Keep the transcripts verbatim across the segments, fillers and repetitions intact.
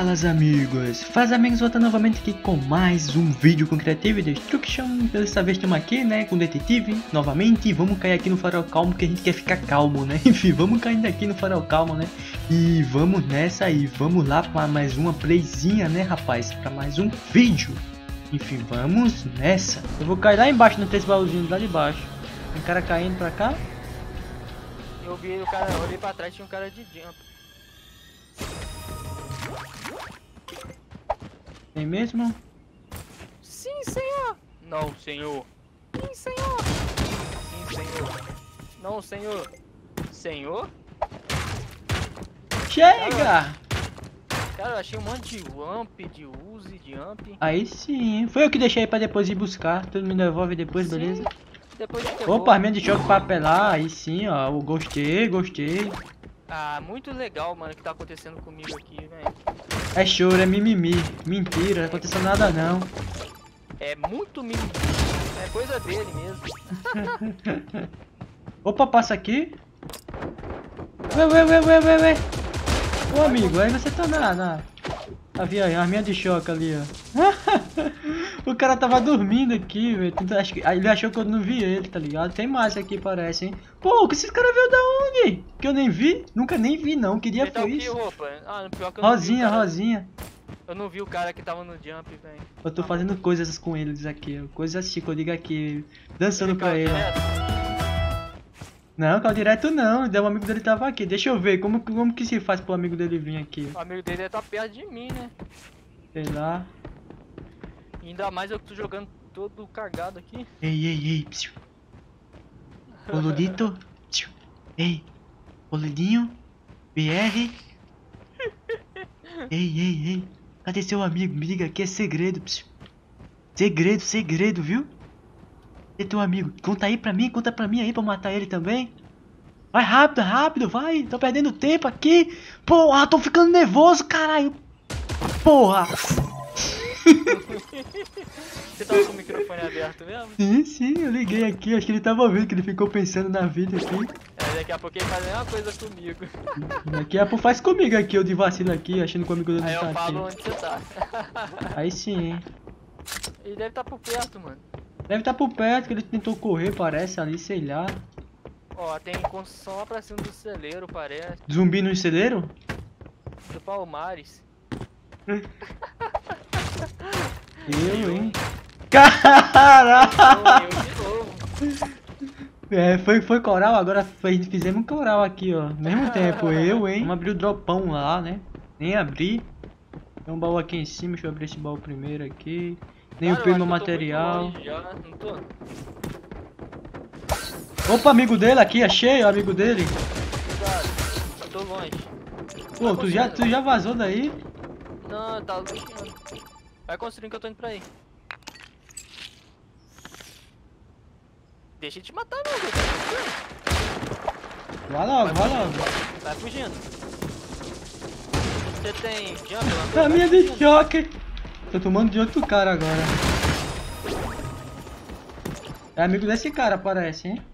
Fala amigos, faz amigos, volta novamente aqui com mais um vídeo com Creative Destruction. Dessa vez estamos aqui, né, com o detetive, novamente. Vamos cair aqui no farol calmo, que a gente quer ficar calmo, né. Enfim, vamos caindo aqui no farol calmo, né. E vamos nessa aí, vamos lá para mais uma playzinha, né rapaz, para mais um vídeo. Enfim, vamos nessa. Eu vou cair lá embaixo, no três baúzinhos lá de baixo. Tem cara caindo pra cá. Eu vi o cara, eu olhei pra trás, tinha um cara de jump. Tem mesmo? Sim, senhor. Não, senhor. Sim, senhor. Sim, senhor. Não, senhor. Senhor? Chega! Cara, eu achei um monte de amp, de use, de amp. Aí sim, foi eu que deixei pra depois ir buscar. Tudo me devolve depois, Sim. beleza? Depois de Opa, arminha de choque pra apelar, aí sim, ó. Eu gostei, gostei. Ah, muito legal, mano, o que tá acontecendo comigo aqui, velho. É choro, é mimimi. Mentira, não aconteceu nada não. É muito mimimi. É coisa dele mesmo. Opa, passa aqui. Ué, ué, ué, ué, ué, ué. Ô amigo, aí você tá na... na... Havia aí, arminha de choque ali, ó. O cara tava dormindo aqui, velho. Ele achou que eu não vi ele, tá ligado? Tem mais aqui, parece, hein. Pô, o que esse cara veio da onde? Que eu nem vi? Nunca nem vi, não. Queria Ele tá foi o que, isso. roupa? Ah, pior que eu não Rosinha, vi o cara. Rosinha. Eu não vi o cara que tava no jump, velho. Eu tô fazendo coisas com eles aqui, ó. Coisas chique, eu digo aqui. Dançando Ele pra caiu ele. direto? Não, caiu direto não. Um amigo dele tava aqui. Deixa eu ver como, como que se faz pro amigo dele vir aqui. O amigo dele tá perto de mim, né? Sei lá. Ainda mais eu que tô jogando todo cagado aqui. Ei, ei, ei. Psiu. Boludito. Psiu. Ei. Boludinho. B R. Ei, ei, ei. Cadê seu amigo? Me liga aqui, é segredo. Psiu. Segredo, segredo, viu? E teu amigo? Conta aí pra mim, conta pra mim aí pra matar ele também. Vai rápido, rápido, vai. Tô perdendo tempo aqui. Porra, tô ficando nervoso, caralho. Porra. Você tava com o microfone aberto mesmo? Sim, sim, eu liguei aqui. Acho que ele tava vendo que ele ficou pensando na vida aqui. É, daqui a pouco ele faz a mesma coisa comigo. Daqui a pouco faz comigo aqui, eu de vacilo aqui, achando que o amigo dele Aí não eu tá falo aqui. onde você tá. Aí sim, hein. Ele deve estar por perto, mano. Deve estar por perto, que ele tentou correr, parece, ali, sei lá. Ó, tem construção lá pra cima do celeiro, parece. Zumbi no celeiro? Do Palmares. Eu, hein. Caralho! Eu de novo. É, foi, foi coral, agora foi, fizemos um coral aqui, ó. Mesmo tempo, eu, hein. Vamos abrir o dropão lá, né. Nem abri. Tem um baú aqui em cima, deixa eu abrir esse baú primeiro aqui. Nem Cara, o primo eu acho que eu tô material. muito longe já, não tô? Opa, amigo dele aqui, achei o amigo dele. Cuidado, eu tô longe. Pô, tu já, tu já vazou daí? Não, tá luxando. Vai construindo que eu tô indo pra aí. Deixa ele te matar, meu Deus. Vai logo, vai logo. Vai fugindo. Você tem jump? A minha de choque. Tô tomando de outro cara agora. É amigo desse cara, parece, hein?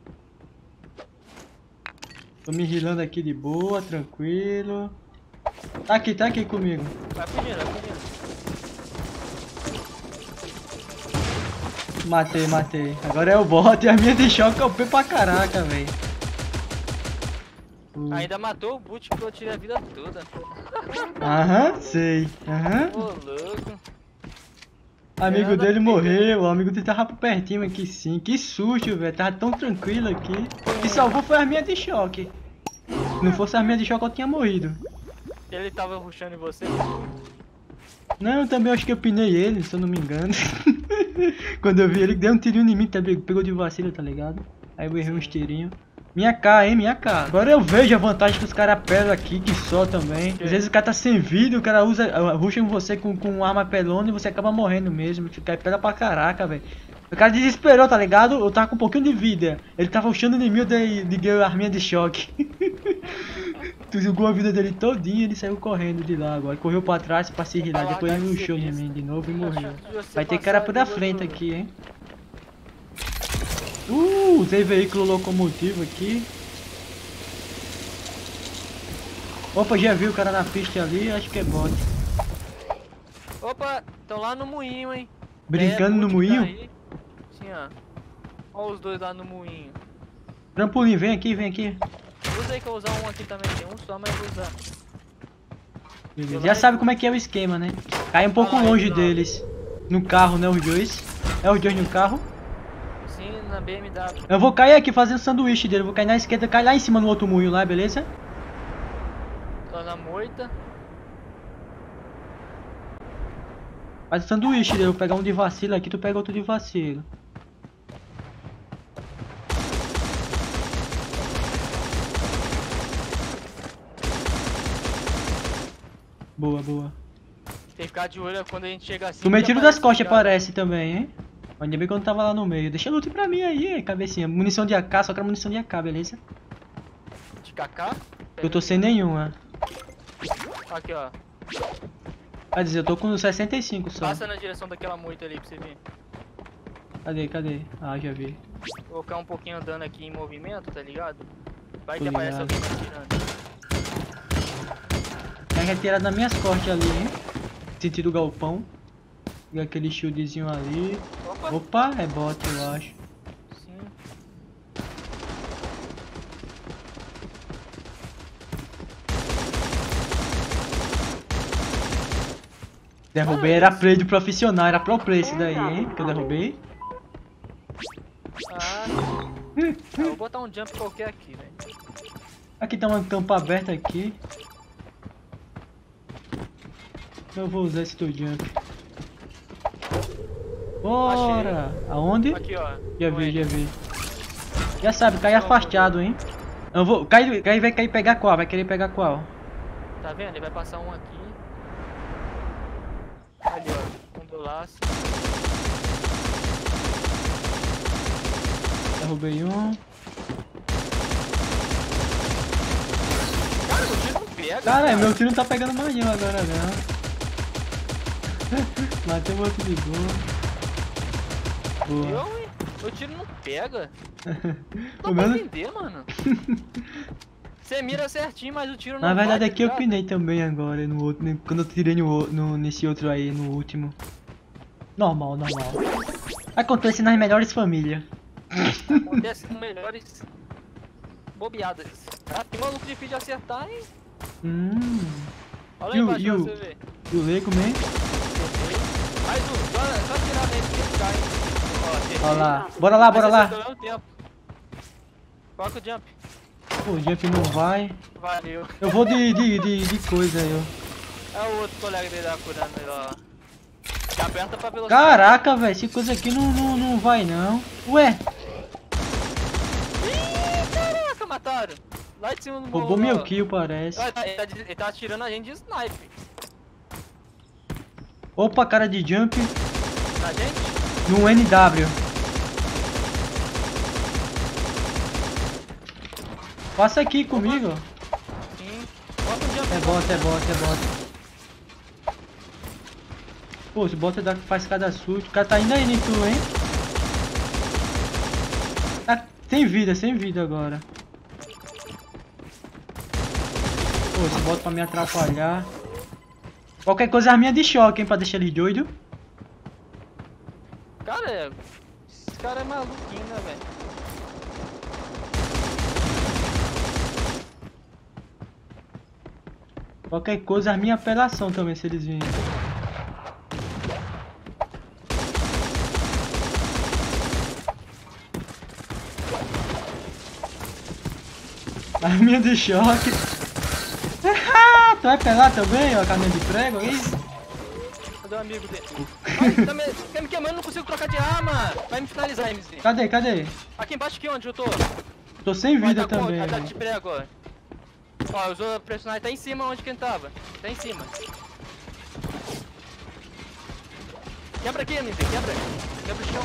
Tô me rilando aqui de boa, tranquilo. Tá aqui, tá aqui comigo. Vai fugindo, vai fugindo. Matei, matei. Agora é o bot e a minha de choque é o P pra caraca, velho. Uh. Ainda matou o boot que eu tirei a vida toda. Aham, sei. Aham. Ô, louco. Amigo Anda, dele filho. morreu, o amigo dele tava por pertinho aqui sim. Que susto, velho. Tava tão tranquilo aqui. O que salvou foi a minha de choque. Se não fosse a minha de choque, eu tinha morrido. Ele tava rushando em você? Não, também acho que eu pinei ele, se eu não me engano. Quando eu vi ele, deu um tirinho em mim, também pegou de vacilo, tá ligado? Aí eu errei uns tirinhos. Minha K, hein, minha K. Agora eu vejo a vantagem que os caras pelam aqui, que só também. Às vezes o cara tá sem vida, o cara usa, rusha em você com, com arma pelona e você acaba morrendo mesmo. Fica pela pra caraca, velho. O cara desesperou, tá ligado? Eu tava com um pouquinho de vida. Ele tava rushando em mim, eu dei, liguei a arminha de choque. Tu jogou a vida dele todinha, ele saiu correndo de lá agora. Correu pra trás pra se rilar, depois ele rushou em mim de novo e morreu. Vai ter cara por da frente aqui, hein. Uh, usei veículo locomotivo aqui. Opa, já vi o cara na pista ali, acho que é bot. Opa, estão lá no moinho, hein? Brincando É, no muito moinho? daí. Sim, ó. Olha os dois lá no moinho. Trampolim, vem aqui, vem aqui. Usa aí que eu vou usar um aqui também. Tem um só, mas eu vou usar. Beleza. Já sabe como é que é o esquema, né? Cai um pouco Ah lá, longe então. deles. No carro, né, os dois. É os dois no carro. Sim, na B M W. Eu vou cair aqui fazendo sanduíche dele. Eu vou cair na esquerda, cair lá em cima no outro moinho lá, beleza? Tô na moita. Faz o sanduíche dele. Eu vou pegar um de vacilo aqui, tu pega outro de vacilo. Boa, boa. Tem que ficar de olho quando a gente chega assim. Tomei que tiro das aparece costas, o cara. parece também, hein? Ainda bem que eu não tava lá no meio. Deixa loot pra mim aí, cabecinha. Munição de A K, só quero munição de A K, beleza? De K K? Eu tô sem nenhuma. Aqui, ó. Quer dizer, eu tô com sessenta e cinco só. Passa na direção daquela moita ali pra você ver. Cadê, cadê? Ah, já vi. Vou ficar um pouquinho andando aqui em movimento, tá ligado? Vai Tô que aparece ligado. alguém me atirando. Tá retirado nas minhas costas ali, hein? Sentido galpão. Pega aquele shieldzinho ali. Opa! Opa, é bot, eu acho. Sim. Derrubei, era play de profissional, era pro play esse daí, hein? Que eu derrubei. Ah, ah, vou botar um jump qualquer aqui, velho. Aqui tá uma tampa aberta aqui. Eu vou usar esse teu jump. Bora! Aonde? Aqui, ó. Já no vi, N. já vi. Já sabe, cai afastado, hein? Eu vou. Cai, cai, vai cair pegar qual? Vai querer pegar qual? Tá vendo? Ele vai passar um aqui. Ali, ó. Um do laço. Derrubei um. Cara, o tiro não pega. Cara, meu tiro não tá pegando mais nenhum agora não. Matei o outro de boa. Boa. Eu, hein? O tiro não pega. O Não meu dá não- pra entender, mano. Você mira certinho, mas o tiro não Na verdade vai, aqui eu tá ligado? pinei também agora no outro, né? Quando eu tirei no, o- no, nesse outro aí, no último. Normal, normal. Acontece nas melhores famílias. Acontece com melhores bobeadas. Ah, tem maluco difícil de acertar, hein? Hum. Olha E aí o- embaixo e pra o- você ver. E o Leico, man? Mais um, só, só tirar nele que ele cai. Ó, acertei. Olha lá. Bora lá, bora Mas lá. acertou ao mesmo tempo. Coloca o jump. Pô, o jump não vai. Valeu. Eu vou de, de, de, de coisa aí, ó. É o outro colega dele lá curando ele, ó. Que aperta pra velocidade. Caraca, velho, esse coisa aqui não, não, não vai não. Ué, Ih, caraca, mataram. Lá de cima do morro. roubou lá, meu ó. kill, parece. Ó, Ele tá, ele tá- ele tá atirando a gente de sniper. Opa, cara de jump Na gente? no N W. Passa aqui comigo. Sim. Bota um jump. É bot, é bot, é bot. Pô, esse bot dá, faz cada susto. O cara tá indo aí em tu, hein? Tá sem vida, sem vida agora. Pô, esse bot pra me atrapalhar. Qualquer coisa arminha de choque, hein? Pra deixar ele doido. Cara, é- esse cara é maluquinho, né, velho? Qualquer coisa arminha apelação também, se eles virem. Arminha de choque. Tu vai pegar também, ó, caminho de prego aí? Cadê o amigo dele? Ai, tá me, tá me queimando, não consigo trocar de arma. Vai me finalizar, M Z. Cadê, cadê? Aqui embaixo aqui onde eu tô. Tô sem vida Vai tá com- também. Vai tá velho. de prego, ó. Ó, usou o personagem, tá em cima onde que ele tava. Tá em cima. Quebra aqui, M Z, quebra. Quebra o chão.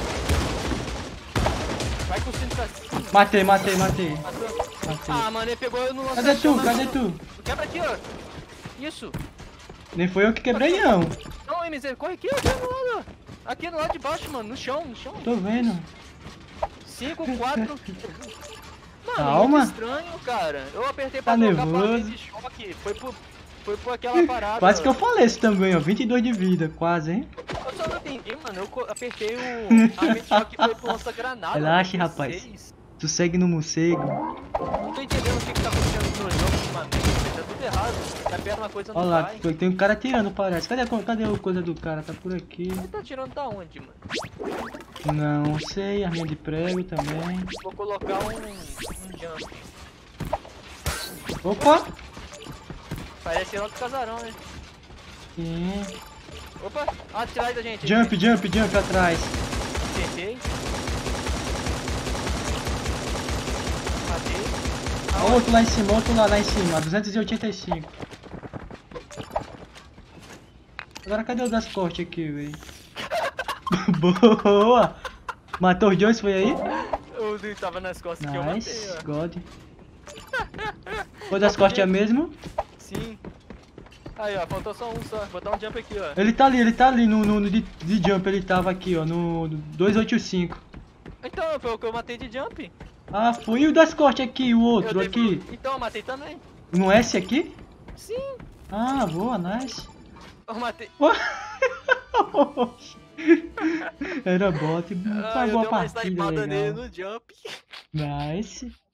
Vai com o cinto pra cima. Matei, matei, matei. Matou. Matei. Ah, mano, ele pegou eu no lance. Cadê tu? Cadê tu? Quebra aqui, ó. Isso. Nem foi eu que quebrei, não. Não, M Z, corre aqui, ó. Aqui no lado. Aqui no lado de baixo, mano. No chão, no chão. Tô vendo. cinco, quatro. Mano, Calma. muito estranho, cara. Eu apertei pra Tá trocar nervoso. pra de choque. Foi pro. Foi por aquela parada. Quase que eu falei isso também, ó. vinte e dois de vida, quase, hein? Eu só não entendi, mano. Eu co- apertei o. A minha que foi pro lança-granada. Relaxa, mano, rapaz. vocês. Tu segue no morcego. Não tô entendendo o que, que tá acontecendo no jogo ultimamente. Tá tudo errado. Tá perto uma coisa Olha não lá, vai. tem um cara atirando, parece. Cadê, a co- cadê a coisa do cara? Tá por aqui. Ele tá tirando da onde, mano? Não sei, arminha de prego também. Vou colocar um. um jump. Opa! Parece lá do casarão, né? Sim. Opa! Ah, atrás da gente. Jump, jump, jump atrás. Acertei. Matei. Olha o outro lá em cima, outro lá, lá em cima, duzentos e oitenta e cinco. Agora cadê o das cortes aqui, velho? Boa! Matou os dois, foi aí? O Dudu tava nas costas que eu matei, Nice, ó. God. O das cortes é mesmo? Sim. Aí, ó, faltou só um só. Vou botar um jump aqui, ó. Ele tá ali, ele tá ali no, no, no de, de jump, ele tava aqui, ó, no duzentos e oitenta e cinco. Então, foi o que eu matei de jump. Ah, foi. E o das cortes aqui, o outro Eu dei- aqui? Então, eu matei também. No S aqui? Sim. Ah, boa, nice. Eu matei. Era bot, Ah, eu pagou dei a uma partida snipada nele legal. no jump. Nice.